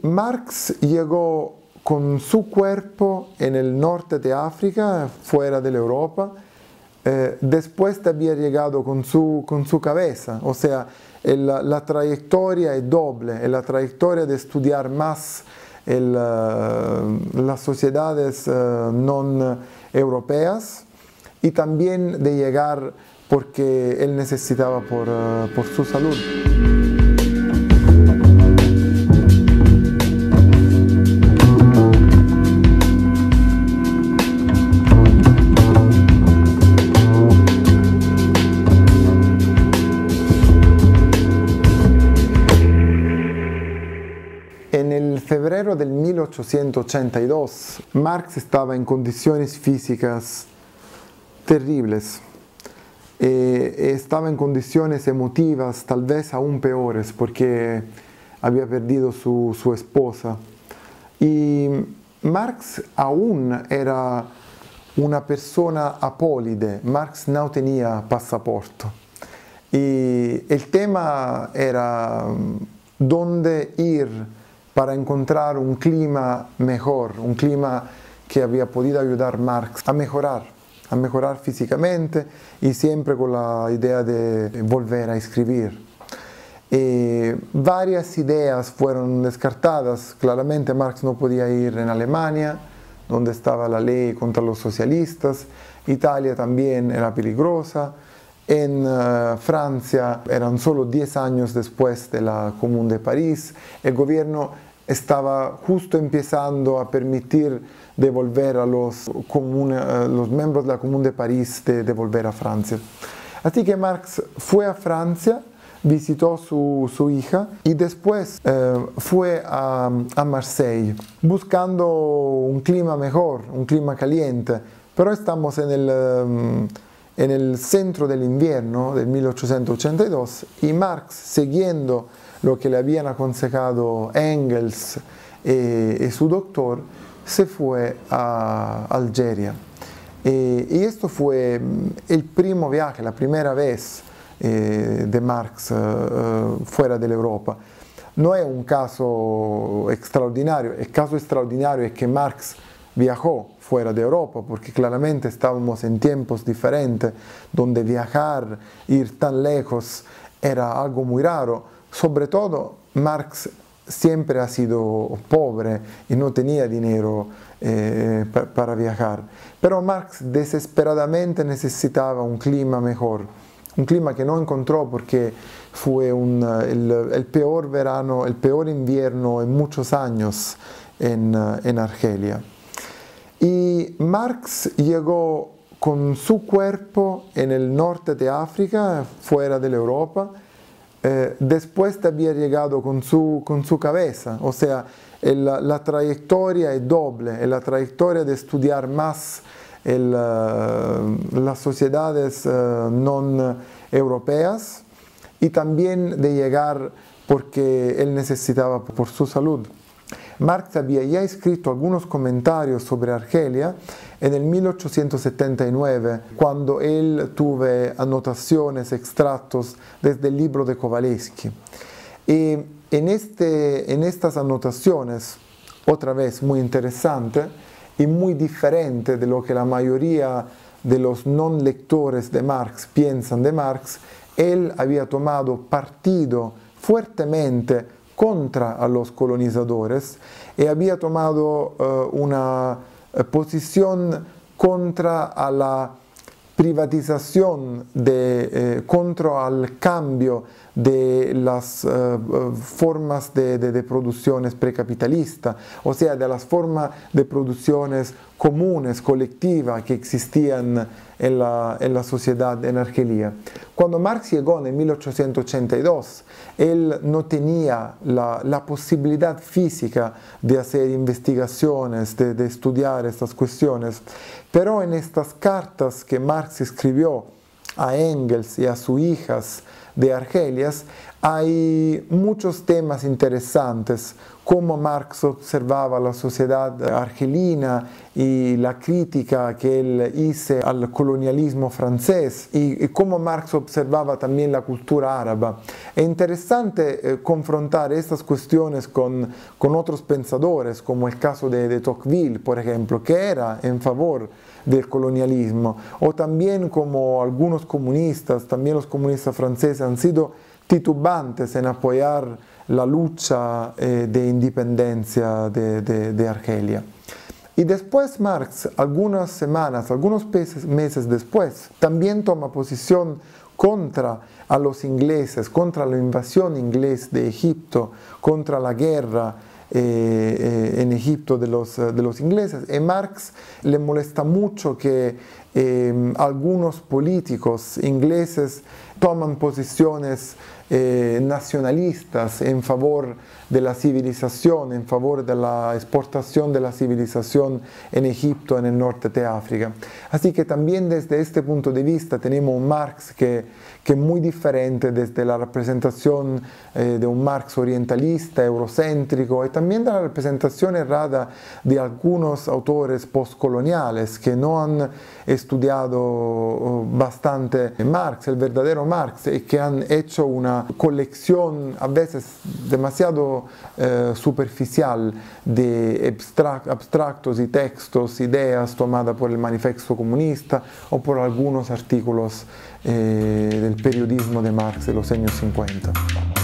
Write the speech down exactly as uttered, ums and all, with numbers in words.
Marx llegó con su cuerpo en el norte de África, fuera de Europa, eh, después de haber llegado con su, con su cabeza, o sea, el, la trayectoria es doble, es la trayectoria de estudiar más el, uh, las sociedades uh, no europeas y también de llegar porque él necesitaba por, uh, por su salud. En el febrero del mil ochocientos ochenta y dos, Marx estaba en condiciones físicas terribles. Eh, estaba en condiciones emotivas tal vez aún peores porque había perdido su, su esposa. Y Marx aún era una persona apólide. Marx no tenía pasaporte. Y el tema era dónde ir para encontrar un clima mejor, un clima que había podido ayudar a Marx a mejorar, a mejorar físicamente y siempre con la idea de volver a escribir. Eh, varias ideas fueron descartadas. Claramente Marx no podía ir en Alemania, donde estaba la ley contra los socialistas. Italia también era peligrosa. En uh, Francia eran solo diez años después de la Comune de París. El gobierno estaba justo empezando a permitir devolver a los, comune, uh, los miembros de la Comune de París de, de volver a Francia. Así que Marx fue a Francia, visitó su, su hija y después uh, fue a, a Marseille buscando un clima mejor, un clima caliente. Pero estamos en el... Um, en el centro del invierno del mil ochocientos ochenta y dos y Marx, siguiendo lo que le habían aconsejado Engels eh, y su doctor, se fue a Algeria. Eh, y esto fue el primo viaje, la primera vez eh, de Marx eh, fuera de Europa. No es un caso extraordinario, el caso extraordinario es que Marx viajó fuera de Europa, porque claramente estábamos en tiempos diferentes, donde viajar, ir tan lejos, era algo muy raro. Sobre todo, Marx siempre ha sido pobre y no tenía dinero eh, pa para viajar. Pero Marx desesperadamente necesitaba un clima mejor, un clima que no encontró porque fue un, el, el peor verano, el peor invierno en muchos años en, en Argelia. Y Marx llegó con su cuerpo en el norte de África, fuera de Europa, eh, después de haber llegado con su, con su cabeza. O sea, el, la trayectoria es doble, es la trayectoria de estudiar más el, uh, las sociedades uh, no europeas y también de llegar porque él necesitaba por su salud. Marx había ya escrito algunos comentarios sobre Argelia en el mil ochocientos setenta y nueve, cuando él tuvo anotaciones, extractos desde el libro de Kowalewski. Y en, este, en estas anotaciones, otra vez muy interesante y muy diferente de lo que la mayoría de los no lectores de Marx piensan de Marx, él había tomado partido fuertemente contra a los colonizadores y había tomado uh, una uh, posición contra a la privatización, de, eh, contra al cambio de las uh, formas de, de, de producciones precapitalistas, o sea, de las formas de producciones comunes, colectivas que existían en la, en la sociedad en Argelia. Cuando Marx llegó en mil ochocientos ochenta y dos, él no tenía la, la posibilidad física de hacer investigaciones, de, de estudiar estas cuestiones, pero en estas cartas que Marx escribió a Engels y a sus hijas de Argelia, hay muchos temas interesantes, cómo Marx observaba la sociedad argelina y la crítica que él hizo al colonialismo francés y, y cómo Marx observaba también la cultura árabe. Es interesante eh, confrontar estas cuestiones con, con otros pensadores, como el caso de, de Tocqueville, por ejemplo, que era en favor del colonialismo, o también como algunos comunistas, también los comunistas franceses han sido titubantes en apoyar la lucha eh, de independencia de, de, de Argelia. Y después Marx, algunas semanas, algunos meses después, también toma posición contra a los ingleses, contra la invasión inglesa de Egipto, contra la guerra eh, eh, en Egipto de los, de los ingleses. Y Marx le molesta mucho que eh, algunos políticos ingleses toman posiciones eh, nacionalistas en favor de la civilización, en favor de la exportación de la civilización en Egipto, en el norte de África. Así que también desde este punto de vista tenemos un Marx que, que es muy diferente desde la representación eh, de un Marx orientalista, eurocéntrico, y también de la representación errada de algunos autores postcoloniales que no han estudiado bastante Marx, el verdadero Marx, y que han hecho una colección a veces demasiado eh, superficial de abstractos y textos, ideas tomadas por el Manifiesto Comunista o por algunos artículos eh, del periodismo de Marx de los años cincuenta.